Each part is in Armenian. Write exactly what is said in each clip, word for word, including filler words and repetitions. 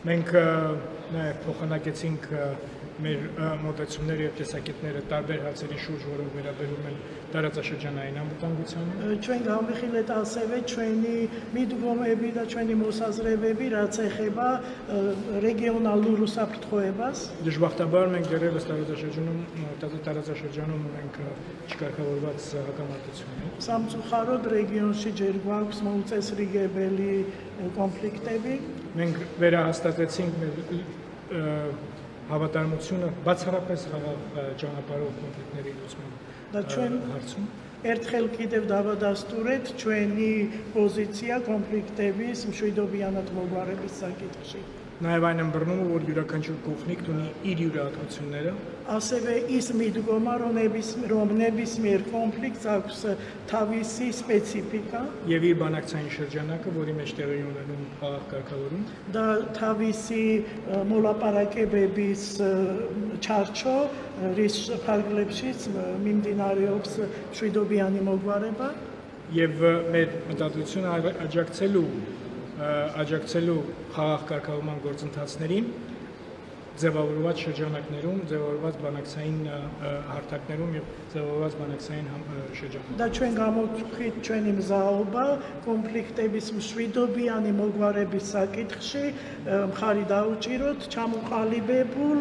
Մենք նաև փոխանակեցինք մեր մոտեցումները եւ տեսակետները տարբեր հարցերի շուրջ, որոնք վերաբերում են տարածաշրջանային անվտանգությանը։ Ჩვენ გამიხილეთ ასევე ჩვენი მიდგომები და ჩვენი მოსაზრებები, რაც ეხება რეგიონალურ უსაფრთხოებას. Դժբախտաբար մենք դեռևս տարածաշրջանում տարածաշրջանում ունենք չկարգավորված հակամարտություններ։ Სამწუხაროდ რეგიონში ჯერ გვაქვს მოუწესრიგებელი კონფლიქტები. Մենք վերահաստատեցինք մեր հավատարմությունը բացառապես խաղաղ ճանապարհով կոնֆլիկտների լուծման հարցում։ Ერთხელ კიდევ დავადასტურეთ ჩვენი პოზიცია კონფლიქტების მშვიდობიანად მოგვარების საკითხში. Նաև այն ըմբռնում է, որ յուրաքանչյուր կոնֆլիկտ ունի իր յուրահատկությունները։ Ასევე ის მიდგომა, რომ ნებისმიერ კონფლიქტს აქვს თავისი სპეციფიკა եւ իր բանակցային շրջանակը, որի մեջ տեղի ունենում խաղաղ կարգավորում და თავისი მოლაპარაკებების ჩარჩო, რის ფარგლებშიც მიმდინარეობს მშვიდობიანი მოგვარება. Եվ մեր մտադրությունը աջակցելու աջակցելու խաղաղ կարգավորման գործընթացներին ձևավորված շրջանակներում, ձևավորված բանակցային հարթակներում եւ ձևավորված բանակցային շրջանակներում։ Դա ჩვენ გამოთქვით ჩვენი მზაობა კონფლიქტების მშვიდობიანი მოგვარების საკითხში მხარი დაუჭიროთ ჩამოყალიბებულ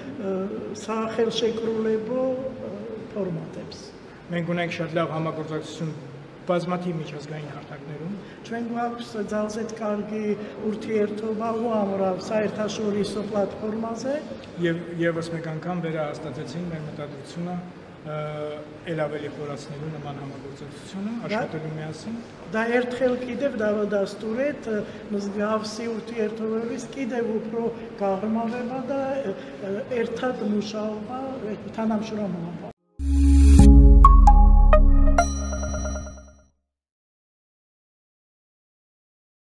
სახელშეკრულებო ფორმატებს. Մենք ունենք շատ լավ համագործակցություն բազմաթիվ միջազգային հարթակներում ჩვენ გვაქვს ძალზედ կարგი ուրთիერთობა უამრავ საერთაშორისო პლატფორმაზე եւ եւս մեկ անգամ վերահաստատեցին մեր մտադրությունը ել ավելի խորացնելու նման համագործակցությունը աշխատելու միասին და ერთხელ კიდევ დავადასტურეთ მსგავსი ურთიერთობების კიდევ უფრო გაღრმავება და ერთად მუშაობა თანამშრომლობა